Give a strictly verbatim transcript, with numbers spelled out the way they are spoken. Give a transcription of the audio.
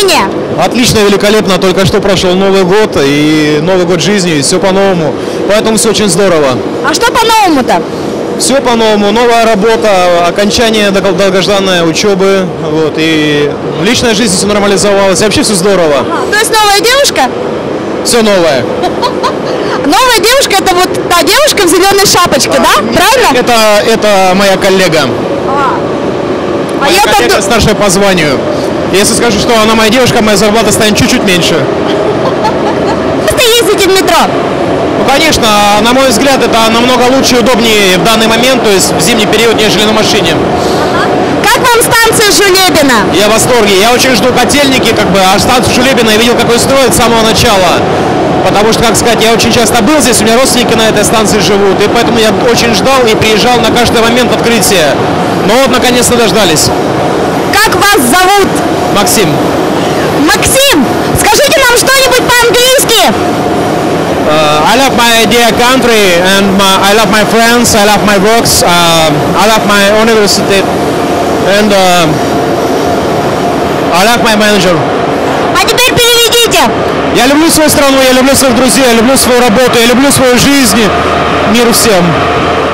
настроение? Отлично, великолепно. Только что прошел Новый год и Новый год жизни, и все по-новому. Поэтому все очень здорово. А что по-новому-то? Все по-новому. Новая работа, окончание дол- долгожданной учебы. Вот, и личная жизнь все нормализовалась. И вообще все здорово. А, то есть новая девушка? Все новое. Новая девушка — это вот та девушка в зеленой шапочке, да? Правильно? Это, это моя коллега. А, а Моя я коллега так... старшая по званию. Если скажу, что она моя девушка, моя зарплата станет чуть-чуть меньше. Просто ездите в метро. Ну, конечно, на мой взгляд, это намного лучше и удобнее в данный момент, то есть в зимний период, нежели на машине. Как вам станция Жулебина? Я в восторге. Я очень жду котельники, как бы, а станцию Жулебина я видел, как ее строят с самого начала. Потому что, как сказать, я очень часто был здесь, у меня родственники на этой станции живут, и поэтому я очень ждал и приезжал на каждый момент открытия. Но вот, наконец-то дождались. Как вас зовут? Максим. Максим, скажите нам что-нибудь по-английски. Uh, I love my dear country and my, I love my friends, I love my works, uh, I love my university and uh, I love my manager. А теперь переведите. Я люблю свою страну, я люблю своих друзей, я люблю свою работу, я люблю свою жизнь. Мир всем.